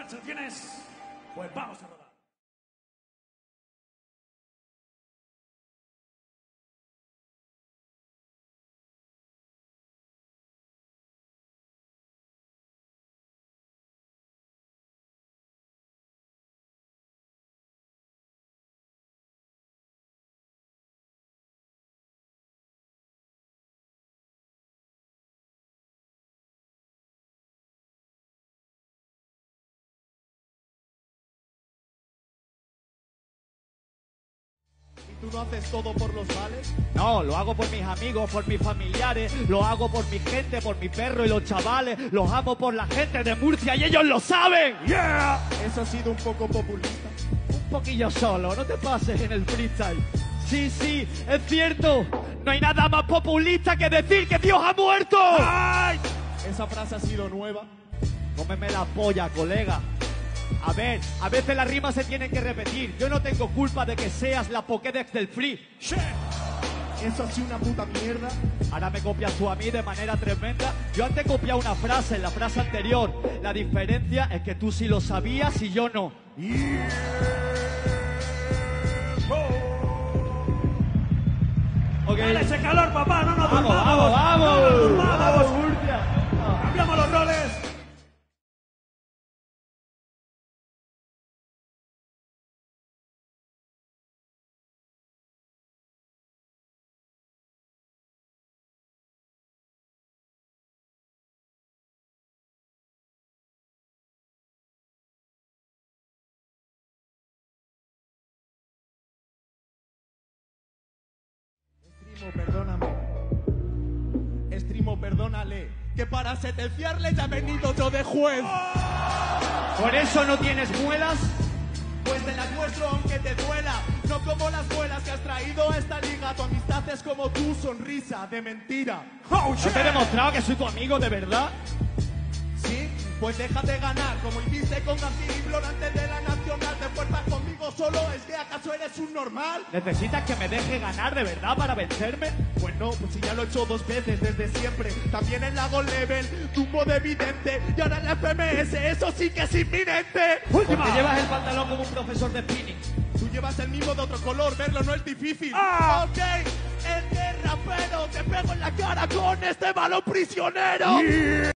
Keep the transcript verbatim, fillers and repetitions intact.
canciones, pues vamos a rodar. ¿Tú no haces todo por los vales? No, lo hago por mis amigos, por mis familiares, lo hago por mi gente, por mi perro y los chavales, los amo por la gente de Murcia y ellos lo saben. ¡Yeah! Eso ha sido un poco populista. Un poquillo solo, no te pases en el freestyle. Sí, sí, es cierto, no hay nada más populista que decir que Dios ha muerto. ¡Ay! Esa frase ha sido nueva. Cómeme la polla, colega. A ver, a veces las rimas se tienen que repetir. Yo no tengo culpa de que seas la Pokédex del free. ¡Shit! Eso ha sido una puta mierda. Ahora me copias tú a mí de manera tremenda. Yo antes copiaba una frase en la frase anterior. La diferencia es que tú sí lo sabías y yo no. Yeah. Oh. Okay. Dale ese calor, papá, no nos Vamos, durmamos. vamos, vamos. No nos durmamos. Vamos, Murcia. Cambiamos los roles. Estrimo, perdóname. Estrimo, perdónale. Que para sentenciarle ya he venido yo de juez. ¿Por eso no tienes muelas? Pues te las muestro aunque te duela. No como las muelas que has traído a esta liga. Tu amistad es como tu sonrisa de mentira. Oh, ¿No te he demostrado que soy tu amigo de verdad? ¿Sí? Pues déjate ganar, como hiciste con García y Flor antes de la Nacional. ¿Te fuerzas conmigo solo? ¿Es que acaso eres un normal? ¿Necesitas que me deje ganar de verdad para vencerme? Pues no, pues si ya lo he hecho dos veces desde siempre. También en la Gold Level, tumbo de evidente. Y ahora en la F M S, eso sí que es inminente. Porque llevas el pantalón como un profesor de spinning. Tú llevas el mismo de otro color, verlo no es difícil. Ah. Ok, el de rapero, te pego en la cara con este balón prisionero. Yeah.